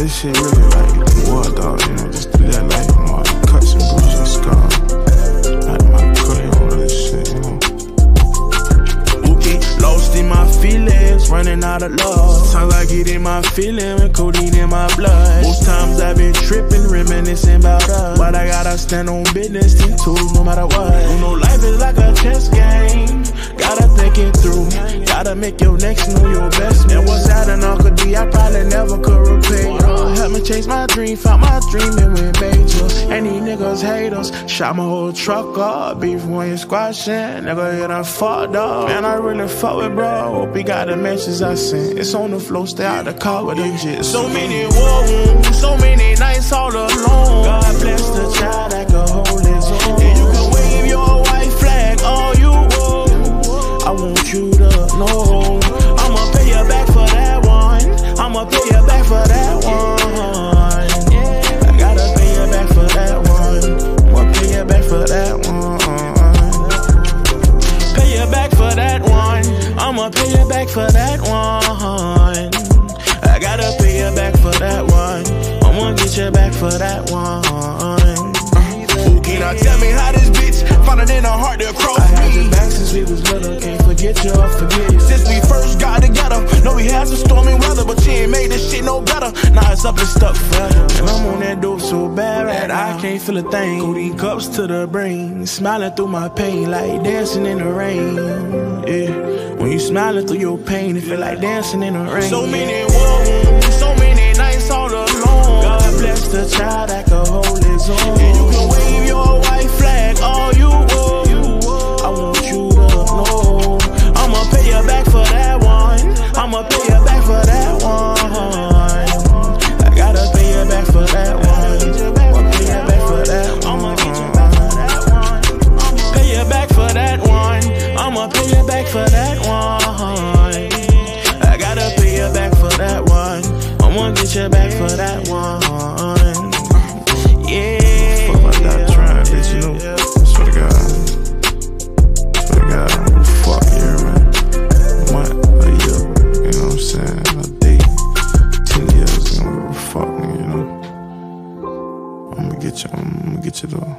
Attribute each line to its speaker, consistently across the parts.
Speaker 1: This shit really like war, dog, you know, just to live life, more cuts and bruises and scars. Like Michael Corleone and this shit, you know.
Speaker 2: Okay, lost in my feelings, running out of love. Sometimes I get in my feeling with codeine in my blood. Most times I've been trippin', reminiscing about us. But I gotta stand on business, 10 toes no matter what. You know life is like a chess game, gotta think it through. Gotta make your next know your best. And what's that an Uncle D, I probably never could repay. Help me chase my dream, found my dream and we major. And these niggas hate us, shot my whole truck up. Beef when you squashing, nigga hit a fuck dog. Man, I really fuck with bro, hope he got the messages I sent. It's on the floor, stay out the car with them jits. So many war wounds, so many nights all alone. God bless the child that can hold his own. And you can wave your white flag all you want. I want you to know I'ma pay you back for that one. I'ma pay you back for that one. I gotta pay you back for that one. I'ma pay you back for that one. Pay you back for that one. I'ma pay you back for that one. I gotta pay you back for that one. I'ma get you back for that one. Now tell me how this bitch found it in her heart to cross me. I had your back since we was little, can't forget you or forget you. Since we first got together, know we had some stormy weather, but she ain't made this shit no better. Now it's up and stuck forever, and I'm on that dope so bad right now I can't feel a thing. Codeine cups to the brain, smiling through my pain like dancing in the rain. Yeah, when you smiling through your pain, it feel like dancing in the rain. So many war wounds, so many nights all alone. God bless the child that can hold his own. And you can wave your white flag all you want. I want you to know I'ma pay you back for that one. I'ma pay you back for that one. I gotta pay you back for that one. I'ma pay you back for that one. Pay you back for that one. I'ma pay you back for that one. I gotta pay you back for that one. I'ma get you back for that one. Yeah.
Speaker 1: Fuck about that trying, bitch, you know. Swear to God. Swear to God, fuck you, man. Month, a year, you know what I'm saying? A day, 10 years, you know, fuck me, you know. I'ma get you though.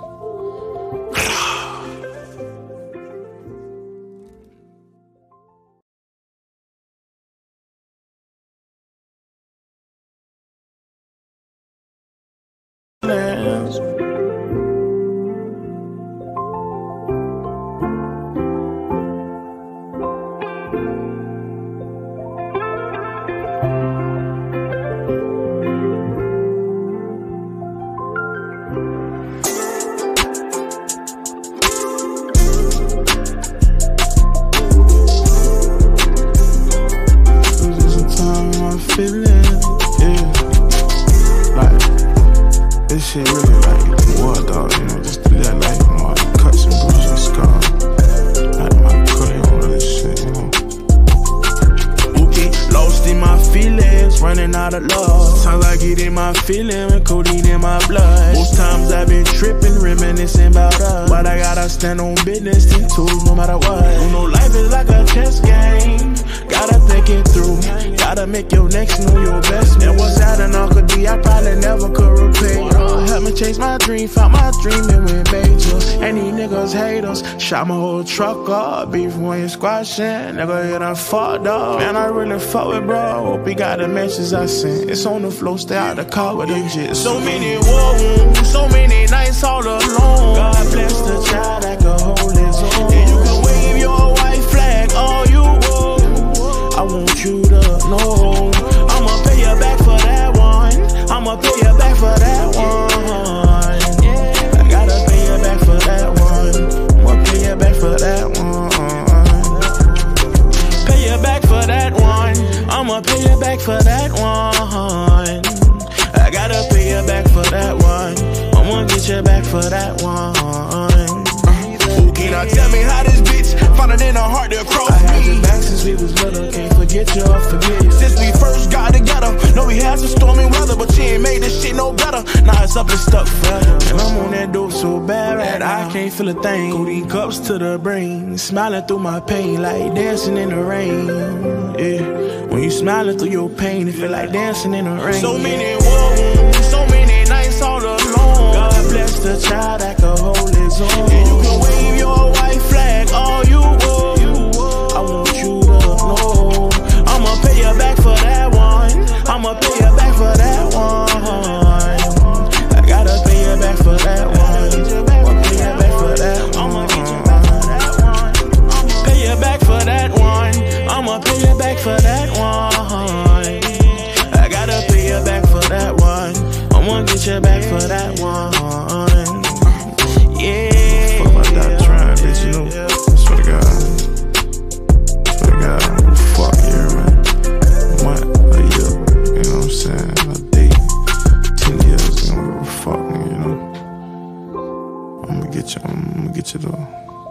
Speaker 1: This shit really like war, dog, you know, just to live life, more cuts and bruises and scars. Like Michael Corleone and this shit, you know.
Speaker 2: Okay, lost in my feelings, running out of love. Sometimes I get in my feeling with codeine in my blood. Most times I've been trippin', reminiscing about us. But I gotta stand on business, 10 toes no matter what. You know life is like a chess game, gotta think it through. Gotta make your next know your best. And what's that an Uncle D, I probably never could repay. Help me chase my dream, found my dream and we major. And these niggas hate us, shot my whole truck up. Beef when you squashing, nigga hit a fuck dog. Man, I really fuck with bro, hope he got the messages I sent. It's on the floor, stay out the car with them jits. So many war wounds, so many nights all alone. God bless the child that can hold his own. And you can wave your white flag all you want. I want you to know I'ma pay you back for that one. I'ma pay you back for that one. I gotta pay you back for that one. I'ma pay you back for that one. Pay you back for that one. I'ma pay you back for that one. I gotta pay you back for that one. I'ma get you back for that one. Okay, now tell me how this bitch found it in her heart to cross me. I had your back since we was little, can't forget you or forget you. Since we first got together, know we had some stormy weather, but she ain't made this shit no better. Now it's up and stuck forever. And I'm on that dope so bad right now, I can't feel a thing. Codeine cups to the brain, smiling through my pain like dancing in the rain. Yeah, when you smiling through your pain, it feel like dancing in the rain. So many wounds, so many nights all alone. God bless the child that can hold his own. And you can wave your white flag all you want. I want you to know I'ma pay you back for that one. I'ma pay you back for that one. I gotta pay you back for that one. I'ma pay you back for that one. Pay you back for that one. I'ma pay you back for that one. I gotta pay you back for that one. I'ma get you back for that one. Yeah.
Speaker 1: Fuck like that trying, bitch, you know. Swear to God. Swear to God. Fuck yeah, man. A year, you know what I'm saying? A day. 10 years, you know, fuck me, you know. I'ma get you though.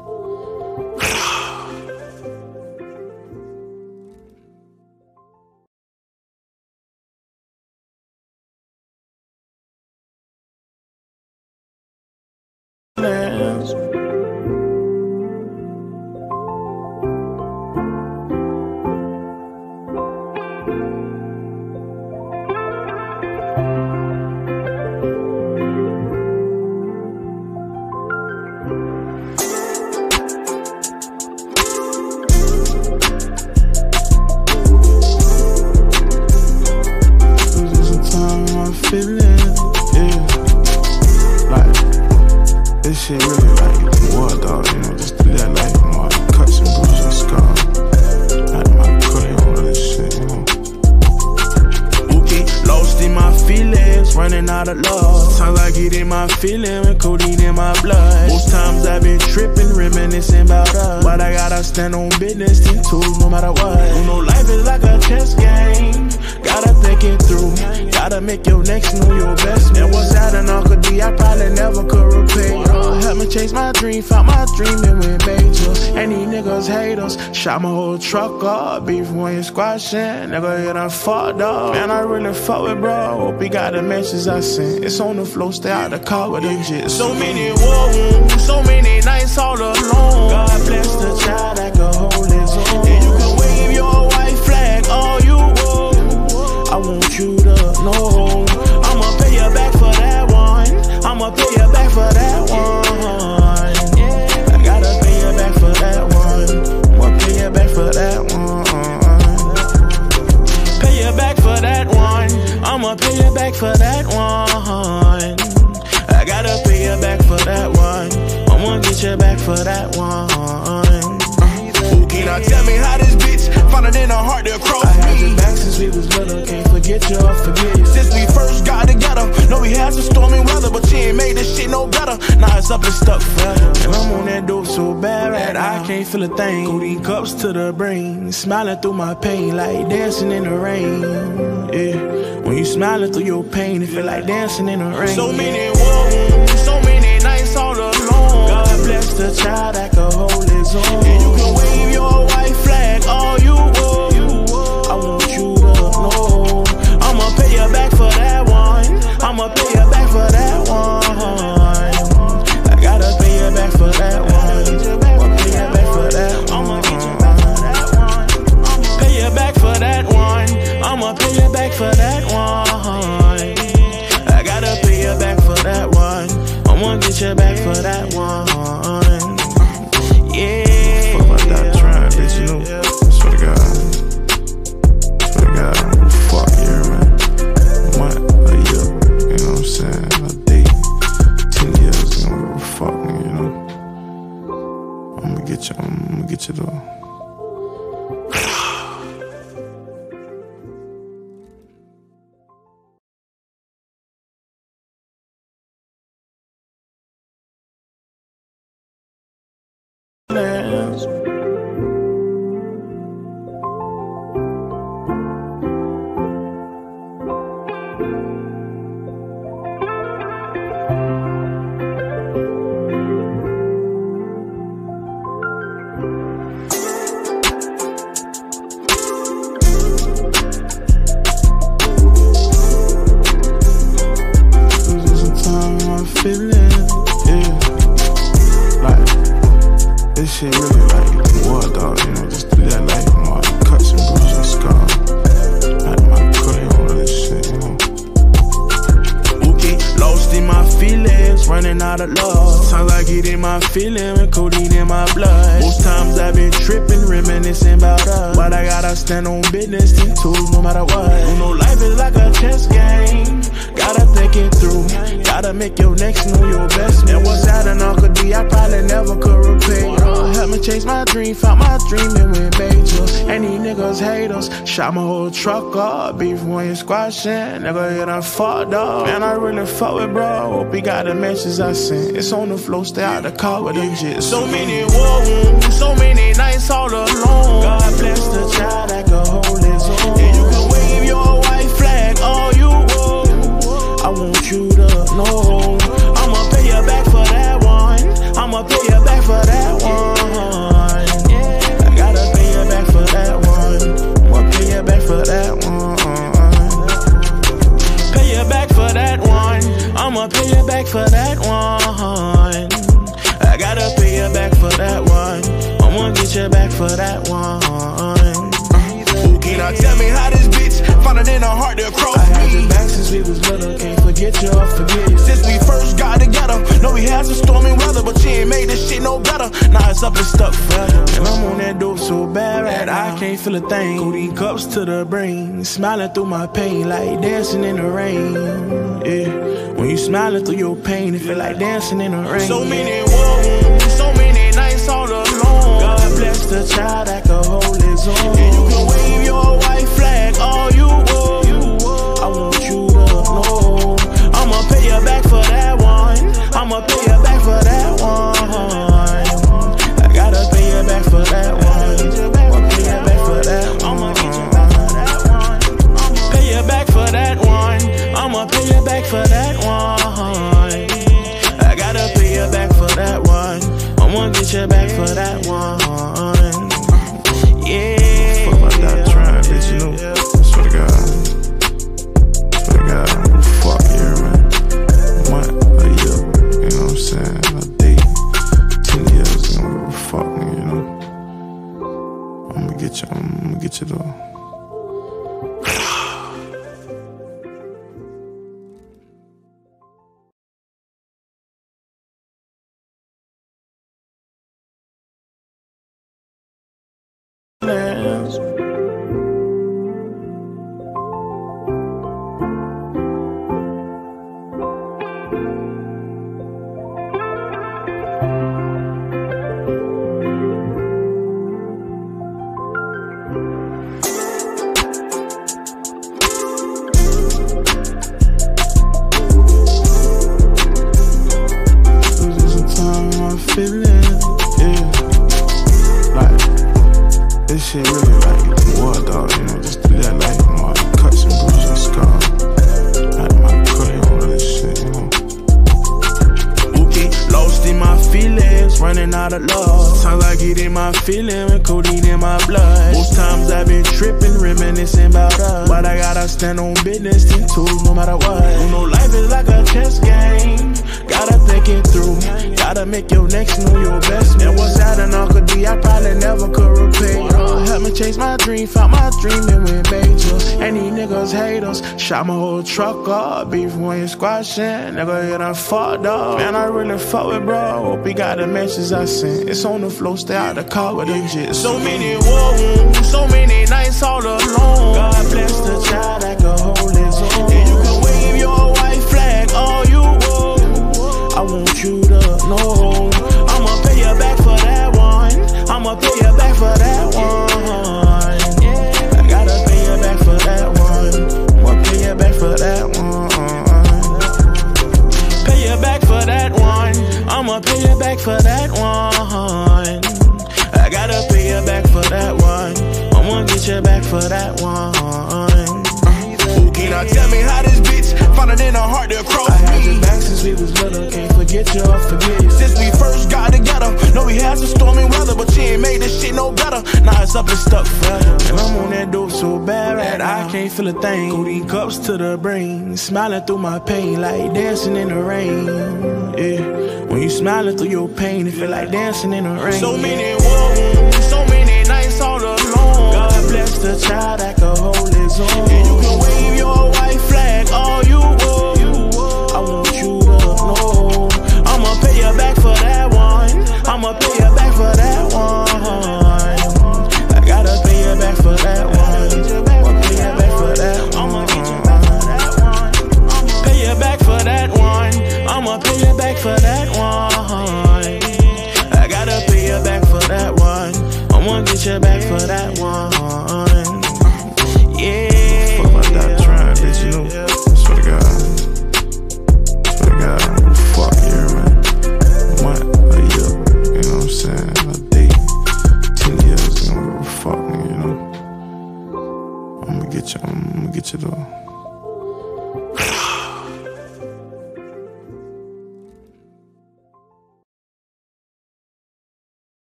Speaker 1: Shit really like war, dog, you know, just to live life, you know, cuts and bruises and scars. Like Michael Corleone, all this shit, you know.
Speaker 2: Okay, lost in my feelings, running out of love. Times I get in my feeling with codeine in my blood. Most times I've been trippin', reminiscing about us. But I gotta stand on business, 10 toes, no matter what. You know, life is like a chess game. Gotta think it through. Gotta make your next know your best move. And what's that an Uncle D, I probably never could repay. Help me chase my dream, found my dream and went major. And these niggas hate us, shot my whole truck up. Beef when you squashing, nigga, you done fucked up. Man, I really fuck with bro, hope he got the messages I sent. It's on the floor, stay out the car with them jits. So many wounds, so many nights all alone. God bless the child that can hold his own. And you can wave your white flag all you want. I want you to know I'ma pay you back for that one. I'ma pay you back for that one. I gotta pay you back for that one. I'ma pay you back for that one. Pay you back for that one. I'ma pay you back for that one. I gotta pay you back for that one. I'ma get you back for that one. Okay, now tell me how this bitch found it in her heart to cross me. I had your back since we was little, can't forget you or forget you. Since we first got together, know we had some stormy weather, but you ain't made this shit no better. Now it's up and stuck forever. And I'm on that dope so bad right now, I can't feel a thing. Codeine cups to the brain, smiling through my pain like dancing in the rain. Yeah, when you smiling through your pain, it feel like dancing in the rain. So many wounds, so many nights all alone. God bless the child that can hold his own. And you can wave your white flag all you want. I want you to know I'ma pay you back for that one. I'ma pay you back for that one. I gotta pay you back for that one. I'ma pay you back for that one. Pay you back for that one. I'ma pay you back for that one. I gotta pay you back for that one. I'ma get you back for that one. Yeah.
Speaker 1: Fuck like that trying, bitch, you know. Swear to God. Swear to God. Fuck yeah, man. A year, you know what I'm saying? A day. 10 years, you know, fuck me, you know. I'ma get you though.
Speaker 2: running out of love. Sometimes I get in my feeling with codeine in my blood. Most times I've been trippin', reminiscing about us. But I gotta stand on business, 10 toes no matter what. You know life is like a chess game, gotta think it through. Gotta make your next know your best. And what's out in Uncle D, I probably never could repay. Help me chase my dream, found my dream and went major. And these niggas hate us, shot my whole truck up. Beef when you squashing, nigga hit a fucked up. Man, I really fuck with bro, hope he got the messages I sent. It's on the floor, stay out the car with them jits. So many war wounds, so many nights all alone. God bless the child that can hold his own. And you can wave your white flag all you want. I want you to know I'ma pay you back for that one. I'ma pay you back for that one. I gotta pay you back for that one. I'ma pay you back for that one. Pay you back for that one. I'ma pay you back for that one. I gotta pay you back for that one. I'ma get you back for that one. Now tell me how this bitch found it in her heart to cross me. I had your back since we was little, can't forget you or forget you. Since we first got together, know we had some stormy weather, but you ain't made this shit no better. Now it's up and stuck forever. And I'm on that dope so bad that I can't feel a thing. Codeine cups to the brain, smiling through my pain like dancing in the rain. Yeah, when you smiling through your pain, it feel like dancing in the rain. So many wounds, so many nights all alone. God bless the child that can hold his own. And you can wave your white flag all you want. I want you to know I'ma pay you back for that one. I'ma pay you back for that one. I gotta pay you back for that one. I'ma pay you back for that one. I'ma get you back for that one. Pay you back for that one. I'ma pay you back for that one. I gotta pay you back for that one. I'ma get you back for that one. Yeah.
Speaker 1: Bitch, you know, swear to God, fuck yeah, man. Month, a year, you know what I'm saying? A day, 10 years, you know, fuck me, you know. I'ma get you though. This shit really like war dog, you know, just to let like more cuts and bruises and scars. Like my Corleone and this shit, you know.
Speaker 2: Okay, lost in my feelings, running out of love. Sometimes I get in my feeling with codeine in my blood. Most times I've been trippin', reminiscing about us. But I gotta stand on business, 10 toes no matter what. You know life is like a chess game, gotta think it through. Gotta make your next know your best. And what's out in Uncle D, I probably never could repay. Help me chase my dream, found my dream and went major. And these niggas hate us, shot my whole truck up. Beef when you squashing, nigga hit a fucked up. Man, I really fuck with bro, hope he got the messages I sent. It's on the floor, stay out the car with them jits. So many war wounds, so many nights all alone. God bless the child that can hold his own. And you can wave your white flag all you want. I want you to know I'ma pay you back for that one. I'ma pay you back for that one. I gotta pay you back for that one. I'ma pay you back for that one. Pay you back for that one. I'ma pay you back for that one. I gotta pay you back for that one. I'ma get you back for that one. Okay, now tell me how this bitch found it in her heart to cross me. I had your back since we was little, can't forget you or forget you. Since we first got together, know we had some stormy weather, but you ain't made this shit no better. Now it's up and stuck forever. And I'm on that dope so bad that I can't feel a thing. Codeine cups to the brain, smiling through my pain like dancing in the rain. Yeah, when you smiling through your pain, it feel like dancing in the rain. So many wounds, so many nights all alone. God bless the child that can hold his own. And you can wave your white flag all you want. I want you to know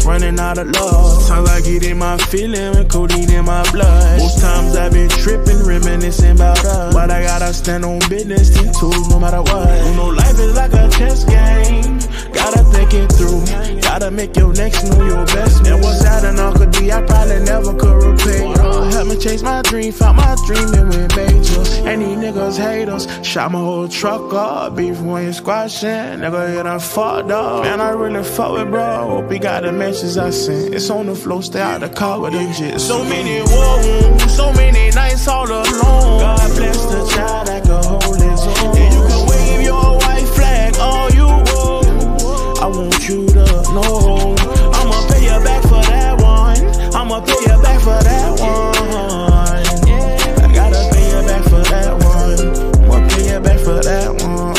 Speaker 2: running out of love. Times I get in my feeling with codeine in my blood. Most times I've been trippin', reminiscing about us. But I gotta stand on business, 10 toes no matter what. You know life is like a chess game, gotta think it through. Gotta make your next know your best. And what's that an Uncle D, I probably never could repay. Help me chase my dream, found my dream and went major. And these niggas hate us, shot my whole truck up. Beef when you squashing, nigga you done fucked up. Man, I really fuck with bro, hope he got the messages I sent. It's on the floor, stay out the car with them jits. So many wounds, so many nights all alone. God bless the child that can hold his own. And you can wave your white flag all you want. I want you to know I'ma pay you back for that one. I'ma pay you back for that one. I gotta pay you back for that one. I'ma pay you back for that one.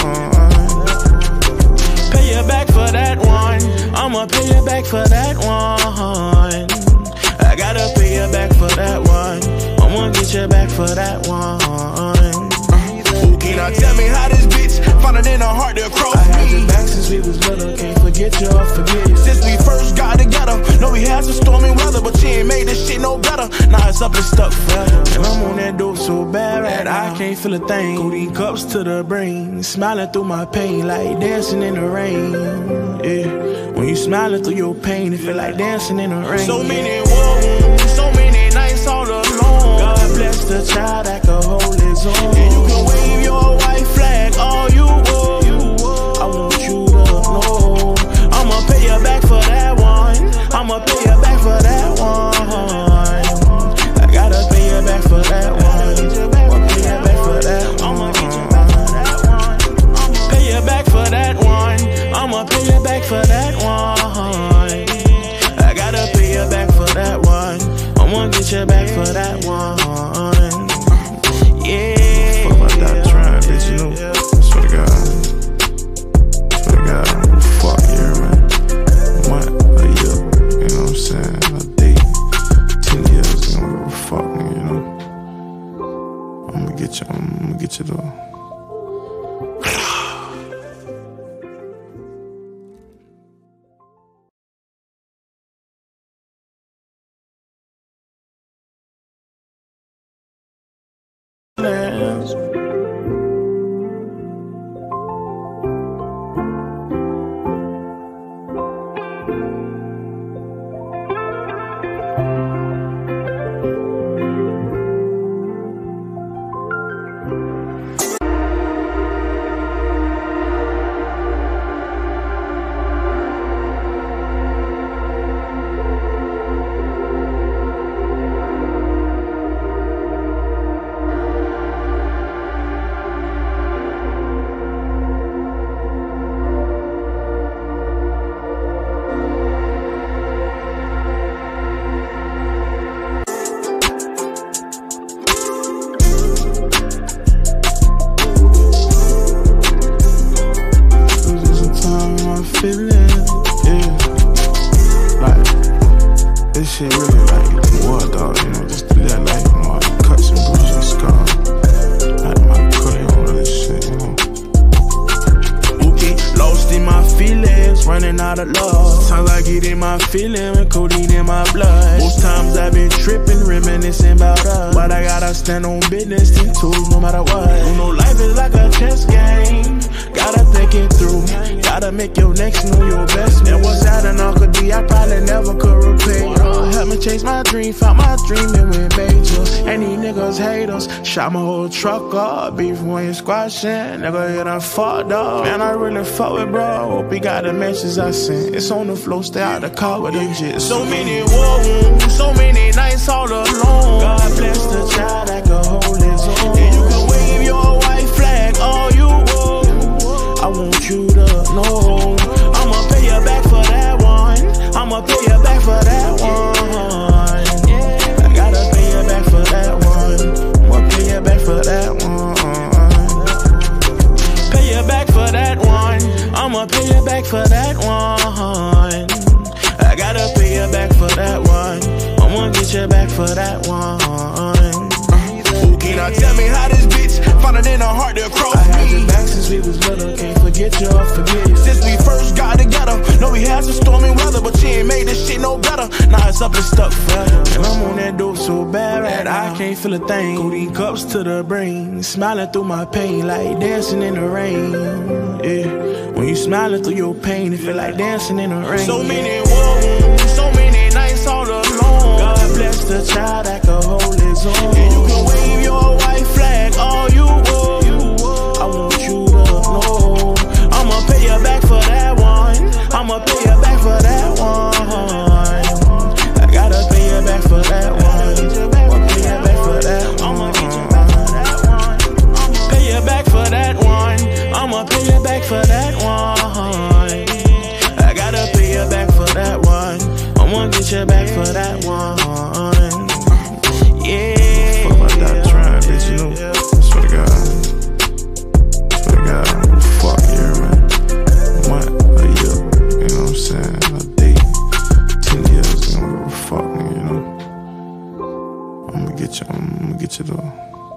Speaker 2: Pay you back for that one. I'ma pay you back for that one. I gotta pay you back for that one. I'ma get you back for that one. Who can I tell me how this bitch found it in her heart to cross me? I had your back since we was little, can't forget you or forget you. Since we first got together, know we had some stormy weather, but she ain't made this shit no better. Now it's up and stuck forever. And I'm on that dope so bad right now, I can't feel a thing. Codeine cups to the brain, smiling through my pain like dancing in the rain. Yeah, when you smiling through your pain, it feel like dancing in the rain. So many wounds, so many nights all alone. God bless the child that can hold his own. And you can wave your white flag all you want. I want you to know I'ma pay you back for that one. I'ma pay you back for that one. I gotta pay you back for that one. I'ma pay you back for that one. I'ma get you back for that one. Pay you back for that one. I'ma pay you back for that one. I gotta pay you back for that one. I'ma get you back for that one. Yeah.
Speaker 1: Fuck about that trying, bitch, you know. Swear to God. Swear to God. Fuck yeah, man. What? A year. You know what I'm saying? A date. 10 years. You know, fuck, nigga, you know. I'ma get you though.
Speaker 2: This shit really like war, dog, you know, just to live like more cuts and bruises and scars. Like Michael Corleone, all this shit, you know. Okay, lost in my feelings, running out of love. Times I get in my feeling with codeine in my blood. Most times I've been trippin', reminiscing about us. But I gotta stand on business, 10 toes no matter what. You know life is like a chess game, gotta think it through. Gotta make your next know your best. And what's that an Uncle D, I probably never could repay. Help me chase my dream, found my dream and went major. And these niggas hate us, shot my whole truck up. Beef when you squashing, nigga you done fucked up. Man, I really fuck with bro, hope he got the messages I sent. It's on the floor, stay out the car with them jits. So many wounds, so many nights all alone. God bless the child that can hold his own. And you can wave your white flag all you want. I want you to know I'ma pay you back for that one. I'ma pay you back for that one. I gotta pay you back for that one. I'ma pay you back for that one. Pay you back for that one. I'ma pay you back for that one. I gotta pay you back for that one. I'ma get you back for that one. Who can I tell me how this bitch found it in her heart to cross me? I had your back since we was little, can't forget you or forget you. Since we first got together, know we had some stormy weather, but she ain't made this shit no better. Now it's up and stuck forever. And I'm on that dope so bad that I can't feel a thing. Codeine cups to the brain, smiling through my pain like dancing in the rain. Yeah, when you smiling through your pain, it feel like dancing in the rain. So many wounds, so many nights all alone. God bless the child that can hold his own. And you can wave your white flag all you want. I want you to know I'ma pay you back for that one. I'ma pay you back for that one. I gotta pay you back for that one. I'ma pay you back for that one. I'ma pay you back for that one. I'ma pay you back for that one. I gotta pay you back for that one. I'ma get you back for that one. Yeah.
Speaker 1: Fuck about that trying, bitch, you know. Swear to God. Swear to God. Fuck yeah, man. What? A year. You know what I'm saying? A day. 10 years. I don't give a fuck, nigga, you know. I'ma get you though.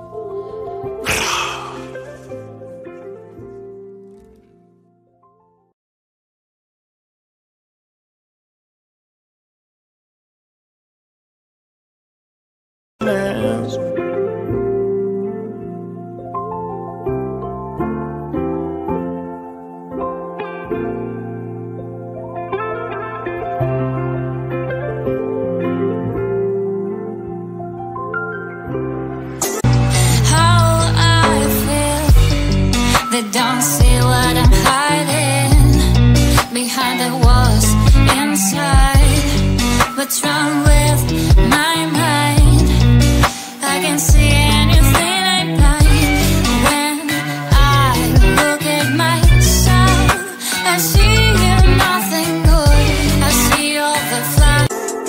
Speaker 3: They don't see what I'm hiding behind the walls inside. What's wrong with my mind? I can see anything I blind. When I look at myself, I see nothing good. I see all the flaws.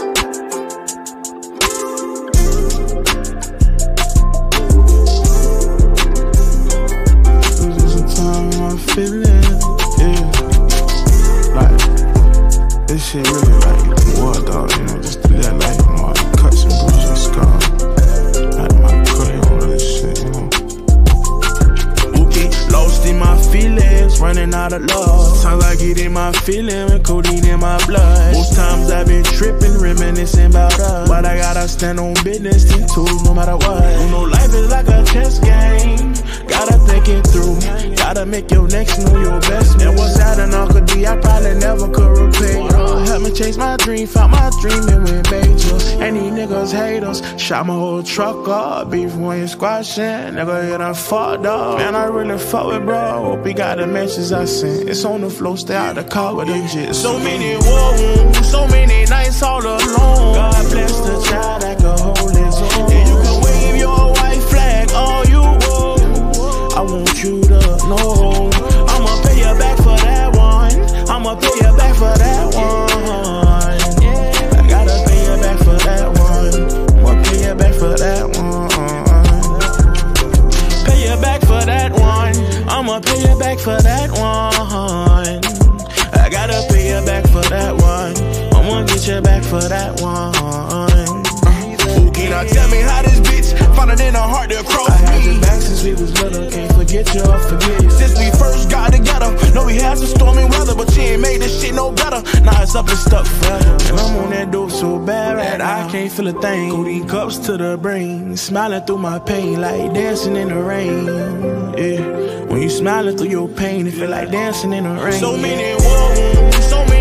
Speaker 2: Feeling, yeah. Like, this shit really like war, dog, you know, just to let like my cuts and bruises and scars. Like my Corleone, all this shit, you know. Okay, lost in my feelings, running out of love. Sounds like it in my feeling with codeine in my blood. Most times I've been trippin', reminiscing about us. But I gotta stand on business, 10 toes no matter what. You know, life is like a chess game. Gotta think it through. Gotta make your next know your best. And what's that an Uncle D? I probably never could repay. Help me chase my dream, found my dream and went major. And these niggas hate us. Shot my whole truck up, beef when you squashing. Nigga, you done fucked up. Man, I really fuck with bro. Hope he got the messages I sent. It's on the floor, stay out the car with them jits. So many wounds, so many nights all alone. God bless the child that can hold his own. And you can wave your white flag all you want. I want you to know I'ma pay you back for that one. I'ma pay you back for that one. I gotta pay you back for that one. I'ma pay you back for that one. Pay you back for that one. I'ma pay you back for that one. I gotta pay you back for that one. I'ma get you back for that one. Who can I tell me how this bitch found it in her heart to cross me? I had your back since we was little, can't forget you or forget you. Since we first got together, know we had some stormy weather, but she ain't made this shit no better. Now it's up and stuck forever. And I'm on that dope so bad that I can't feel a thing. Codeine cups to the brain, smiling through my pain like dancing in the rain. Yeah, when you smiling through your pain, it feel like dancing in the rain. So many wounds, so many